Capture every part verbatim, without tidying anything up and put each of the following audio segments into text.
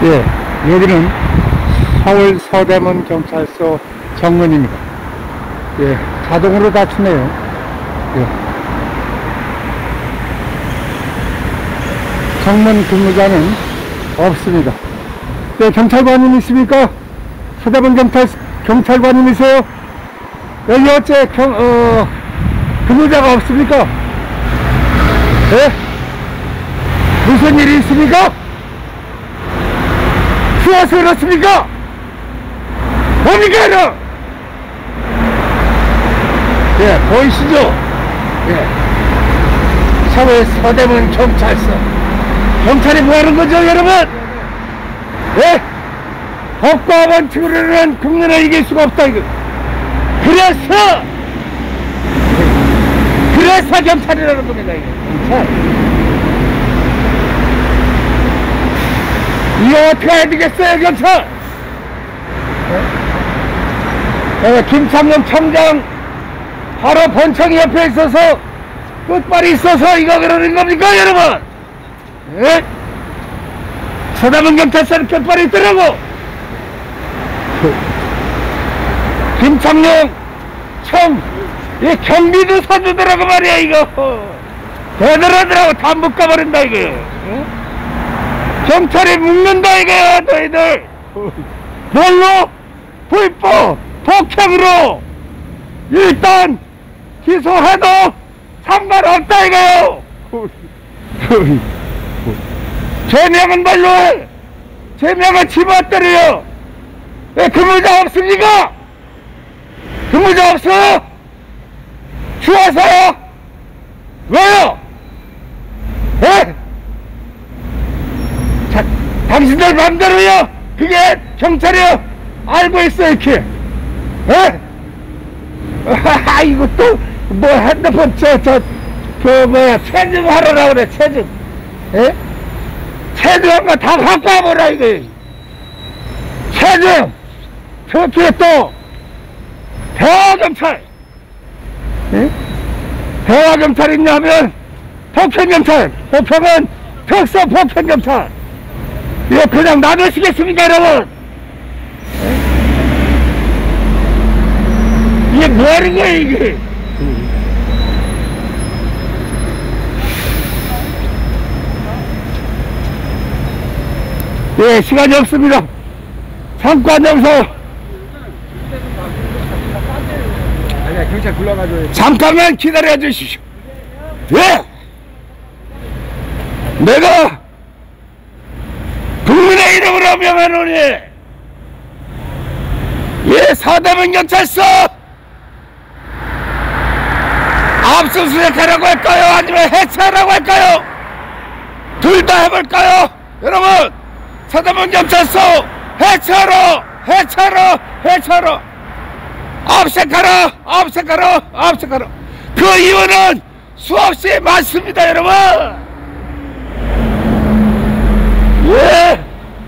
예, 여기는 서울 서대문 경찰서 정문입니다. 예, 자동으로 닫히네요. 예. 정문 근무자는 없습니다. 네, 경찰관님 있습니까? 서대문 경찰, 경찰관님이세요? 여기 어째 경, 어, 근무자가 없습니까? 예? 무슨 일이 있습니까? 추워서 그렇습니까? 뭡니까, 이거? 예, 보이시죠? 예. 서울 서대문 경찰서. 경찰이 뭐 하는 거죠, 여러분? 예? 법과 원칙으로는 국민을 이길 수가 없다, 이거. 그래서, 그래서 경찰이라는 겁니다, 이거. 경찰. 이거 어떻게 해야 되겠어요, 경찰? 네, 김창룡 청장 바로 본청이 옆에 있어서 끝발이 있어서 이거 그러는 겁니까, 여러분? 네? 서대문 경찰서는 끝발이 있더라고. 김창룡 청, 이 경비도 사주더라고 말이야, 이거. 대단하더라고. 다 묶어버린다, 이거. 네? 경찰이 묶는다 이거야, 너희들. 뭘로? 불법 폭행으로 일단 기소해도 상관없다 이거요. 죄명은 뭘로 해? 죄명은 집어뜨려요. 왜 근무자 없습니까? 근무자 없어요? 추워서요? 왜요? 에? 자, 당신들 맘대로요. 그게 경찰이요. 알고 있어 이렇게. 에? 아이고 또 뭐 핸드폰 저 저 그 뭐야 체증하러 나오래. 체증. 에? 체증한 거 다 갖고 와보라 이거. 체증. 특히 또 대화경찰. 에? 대화경찰 있냐면 폭행경찰. 폭행은 특수 폭행경찰. 이거 그냥 놔두시겠습니까, 여러분? 에? 이게 뭐 하는 거야, 이게? 예, 시간이 없습니다. 잠깐 여기서. 아니야, 경찰 불러가지고. 잠깐만 기다려 주십시오. 예! 내가 국민의 이름으로 명하노니, 예, 서대문 경찰서 압수수색하라고 할까요? 아니면 해체하라고 할까요? 둘 다 해볼까요? 여러분, 서대문 경찰서 해체하라! 해체하라! 해체하라! 압색하라! 압색하라! 압색하라! 그 이유는 수없이 많습니다, 여러분! 예!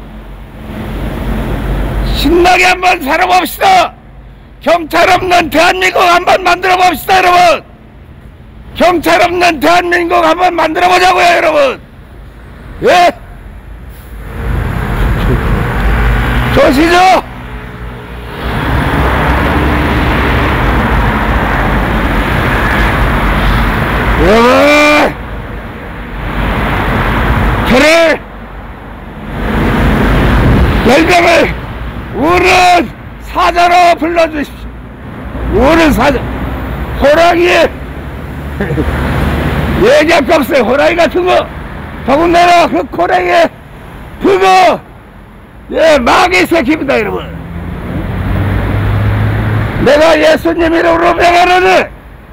신나게 한번 살아봅시다! 경찰 없는 대한민국 한번 만들어 봅시다, 여러분! 경찰 없는 대한민국 한번 만들어 보자고요, 여러분! 예? 좋으시죠? 여러분! 저를 별명을 우는 사자로 불러주십시오. 우는 사자. 호랑이. 얘기할 거 없어요. 호랑이 같은 거. 더군다나 그 호랑이 그거 예 마귀 새끼입니다, 여러분. 내가 예수님 이름으로 명하노니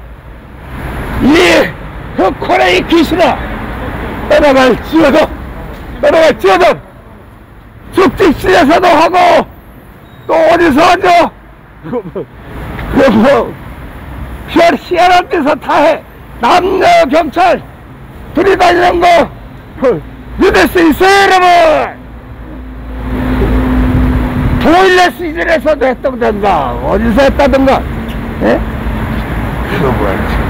이그 호랑이 귀신아, 너네가 지어도 너네가 지어도 죽집시에서도 하고 또 어디서 하죠? 그 뭐 희한한 데서 다 해. 남녀 경찰 들이다니는 거 믿을 수 있어요, 여러분? 보일러 시즌에서도 했던가 어디서 했다던가. 예? 그거 뭐야?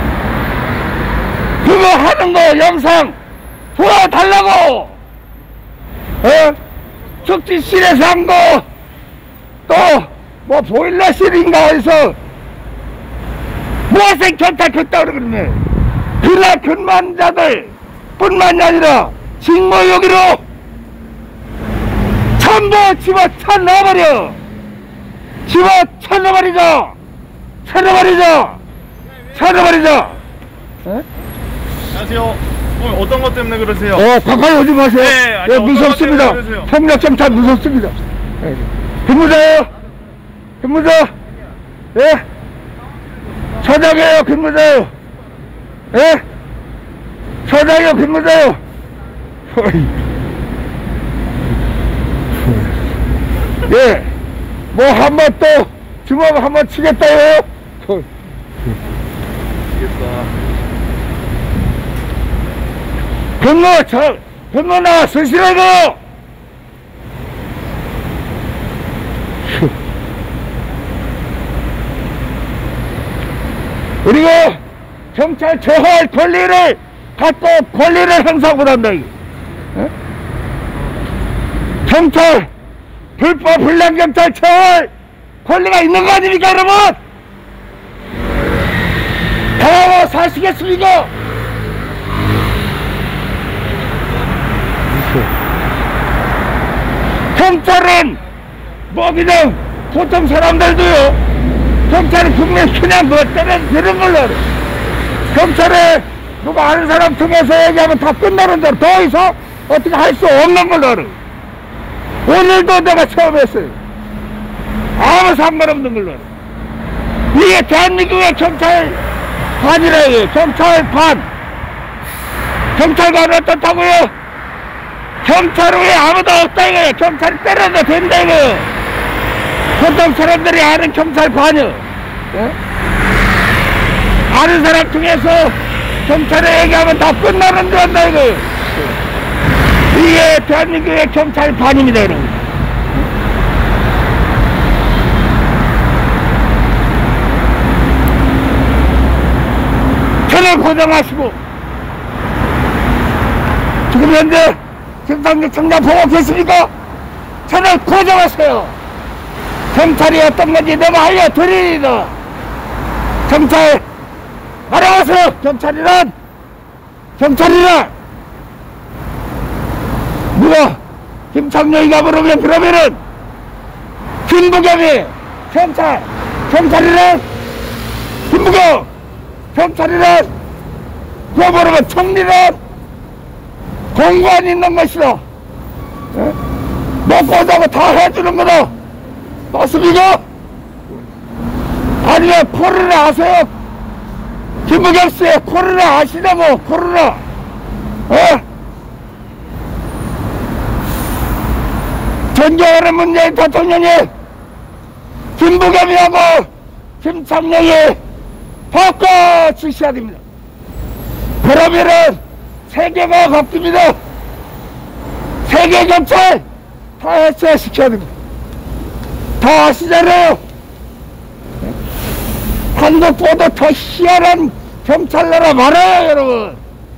그거 하는 거 영상 보여달라고. 어? 숙지실에서 한 거, 또, 뭐, 보일러실인가 어디서, 무엇에 견타 켰다고 그러네. 그날 근무한 자들 뿐만이 아니라, 직무유기로 전부 집어쳐 넣어버려! 집어쳐 넣어버리자! 쳐넣어버리자! 쳐넣어버리자! 에? 안녕하세요. 오늘 어떤 것 때문에 그러세요? 어, 가까이 오지 마세요. 네, 아니, 예, 어떤 무섭습니다. 것 때문에 그러세요? 폭력경찰 무섭습니다. 예. 근무자예요. 근무자. 예. 서장이에요. 근무자예요. 예. 서장이요. 근무자예요. 예. 뭐 한 번 또 주먹 한 번 치겠다요. 근무, 저, 근무 나와 서시라고! 그리고 경찰 처할 권리를 갖고 권리를 행사 못한다. 어? 경찰, 불법 불량경찰 처할 권리가 있는 거 아닙니까, 여러분? 다 사시겠습니까? 경찰은 뭐 그냥 보통 사람들도요, 경찰은 국민 그냥 뭐 때려 들은 걸로 알아. 경찰에 누가 아는 사람 통해서 얘기하면 다 끝나는 대로 더 이상 어떻게 할 수 없는 걸로 알아. 오늘도 내가 처음 했어요. 아무 상관없는 걸로 알아. 이게 대한민국의 경찰관이라 해요. 경찰관. 경찰관은 어떻다고요? 경찰 후에 아무도 없다 이거예요. 경찰 때려도 된다 이거예요. 보통 사람들이 아는 경찰관이요. 예? 아는 사람 중에서 경찰에 얘기하면 다 끝나는 줄 안다 이거예요. 이게 대한민국의 경찰관입니다 여러분. 채널 고정하시고 지금 현재 김상기 청장 보고 계십니까? 채널 고정하세요. 경찰이 어떤 건지 내가 알려드리리다. 경찰 알아보세요. 경찰이란 경찰이란 누가 김창룡이가 부르면 그러면은 김부겸이 경찰 경찰이란 김부겸 경찰이란 그거 모르면 총리란 공관 있는 것이다. 예? 먹고 자고 다 해주는 거다. 맞습니까? 아니면 코로나 아세요? 김부겸 씨 코로나 아시냐고 코로나. 예? 존경하는 문재인 대통령이 김부겸이하고 김창룡이 바꿔 주셔야 됩니다. 그러면은 세계가 바뀝니다. 세계 경찰 다 해체시켜야 됩니다. 다 아시잖아요. 한국보다 더 희한한 경찰 나라 많아요 여러분.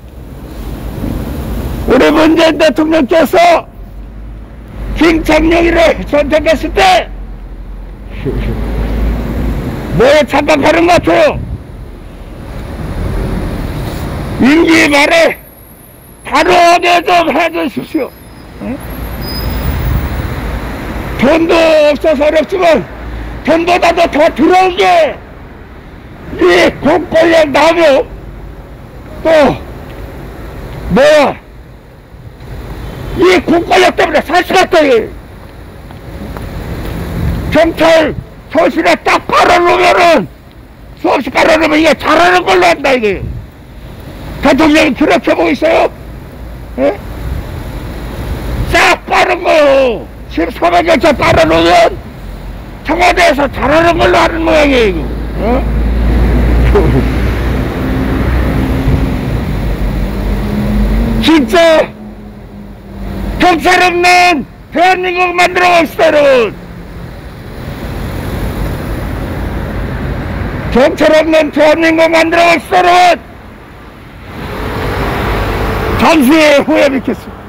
우리 문재인 대통령께서 김창룡이를 선택했을 때 뭐에 착각하는 것 같아요. 임기 말에 바로 어디 좀 해주십시오. 응? 돈도 없어서 어렵지만 돈보다도 더 들어온 게 이 공권력 나무 또 뭐야 이 공권력 때문에 살 수가 없다. 경찰 서울시내 딱 깔아놓으면은 수없이 깔아놓으면 이게 잘하는 걸로 한다 이게. 대통령이 그렇게 보고 있어요? 예? 싹 빠른 거요. 십삼 회 경찰 빨아놓으면 청와대에서 잘하는 걸로 하는 모양이에요 이거. 어? 진짜 경찰 없는 대한민국 만들어 봅시다 여러분. 경찰 없는 대한민국 만들어 봅시다 여러분. 잠시 후에 뵙겠습니다.